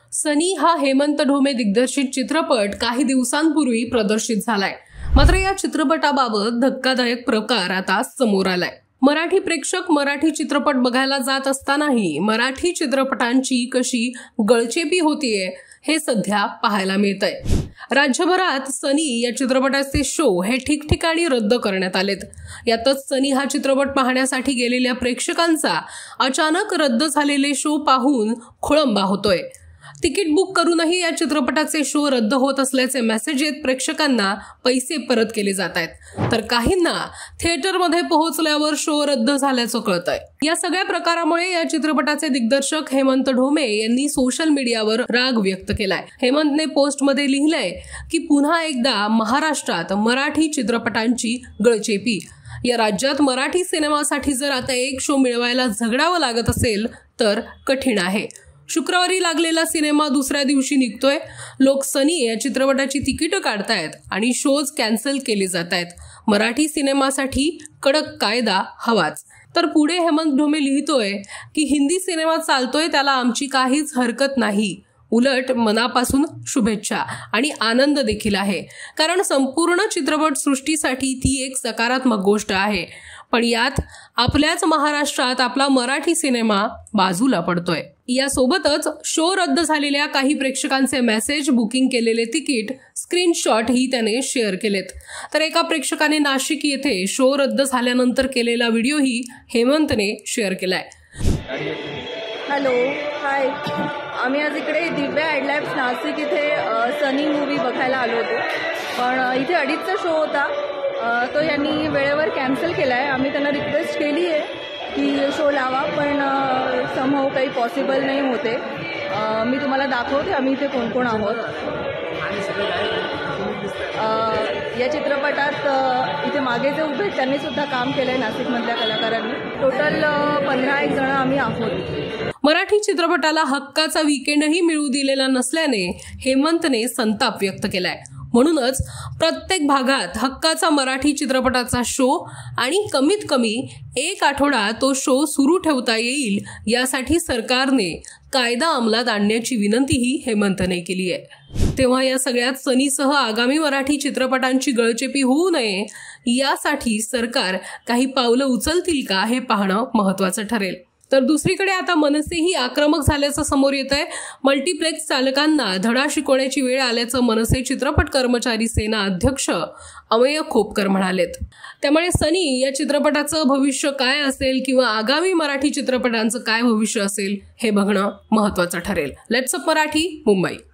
सनी हा हेमंत ढोमे दिग्दर्शित चित्रपट काही दिवसांपूर्वी प्रदर्शित झालाय। मात्र या चित्रपटाबाबत धक्कादायक प्रकार आता समोर आलाय। मराठी प्रेक्षक मराठी चित्रपट बघायला जात असतानाही मराठी चित्रपटांची कशी गळचेपी होतीये हे सध्या पाहायला मिळतंय। राज्यभरात सनी या चित्रपटाचे शो हे ठिकठिकाणी रद्द करण्यात आलेत। यातच सनी हा चित्रपट पाहण्यासाठी गेलेल्या प्रेक्षकांचा अचानक रद्द झालेले शो पाहून खोळंबा होतोय। तिकीट बुक करूनही या चित्रपटाचे शो रद्द होत असल्याचे मेसेज येत प्रेक्षकांना पैसे परत केले जात आहेत, तर काहींना थिएटरमध्ये पोहोचल्यावर शो रद्द झाल्याचं कळतंय। या सगळ्या प्रकारामुळे या चित्रपटाचे दिग्दर्शक हेमंत ढोमे यांनी सोशल मीडियावर राग व्यक्त केलाय। हेमंतने पोस्टमध्ये लिहिलंय की पुन्हा एकदा महाराष्ट्रात मराठी चित्रपटांची गळचेपी। या राज्यात मराठी सिनेमासाठी जर आता एक शो मिळवायला झगडावं लागत असेल तर कठीण आहे। शुक्रवारी लागलेला सिनेमा दुसऱ्या दिवशी निघतोय। लोक सनी या चित्रपटाची तिकीटं काढतायत आणि शोज कॅन्सल केले जात आहेत। मराठी सिनेमासाठी कडक कायदा हवाच। तर पुढे हेमंत ढोमे लिहितोय की हिंदी सिनेमा चालतोय त्याला आमची काहीच हरकत नाही, उलट मनापासून शुभेच्छा आणि आनंद देखील आहे, कारण संपूर्ण चित्रपट सृष्टीसाठी ती एक सकारात्मक गोष्ट आहे। पण यात आपल्याच महाराष्ट्रात आपला मराठी सिनेमा बाजूला पडतोय। यासोबतच शो रद्द झालेल्या काही प्रेक्षकांचे मेसेज, बुकिंग केलेले तिकीट, स्क्रीनशॉट ही त्याने शेअर केलेत। तर एका प्रेक्षकाने नाशिक येथे शो रद्द झाल्यानंतर केलेला व्हिडिओही हेमंतने शेअर केलाय। हॅलो, हाय, आम्ही आज इकडे दिव्या आयडलाइफ्स नाशिक इथे सनी मूवी बघायला आलो होतो, पण इथे 2:30चा शो होता, तो यांनी वेळेवर कॅन्सल केला आहे। आम्ही त्यांना रिक्वेस्ट केली आहे की शो लावा, पण समहाऊ काही पॉसिबल नाही होते। मी तुम्हाला दाखवते आम्ही इथे कोण कोण आहोत। या चित्रपटात इथे मागे जे उभे त्यांनी सुद्धा काम केलं आहे नाशिकमधल्या कलाकारांनी। टोटल 15 जण आम्ही आहोत। मराठी चित्रपटाला हक्काचा वीकेंडही मिळू दिलेला नसल्याने हेमंतने संताप व्यक्त केलाय। म्हणूनच प्रत्येक भागात हक्काचा मराठी चित्रपटाचा शो आणि कमीत कमी 1 आठवडा तो शो सुरू ठेवता येईल यासाठी सरकारने कायदा अंमलात आणण्याची विनंतीही हेमंतने केली आहे। तेव्हा या सगळ्यात सनीसह आगामी मराठी चित्रपटांची गळचेपी होऊ नये यासाठी सरकार काही पावलं उचलतील का हे पाहणं महत्त्वाचं ठरेल। तर दुसरीकडे आता मनसेही आक्रमक झाल्याचं समोर येत आहे। मल्टीप्लेक्स चालकांना धडा शिकवण्याची वेळ आल्याचं मनसे चित्रपट कर्मचारी सेना अध्यक्ष अमेय खोपकर म्हणालेत। त्यामुळे सनी या चित्रपटाचं भविष्य काय असेल किंवा आगामी मराठी चित्रपटांचं काय भविष्य असेल हे बघणं महत्त्वाचं ठरेल। Let's up Marathi, Mumbai.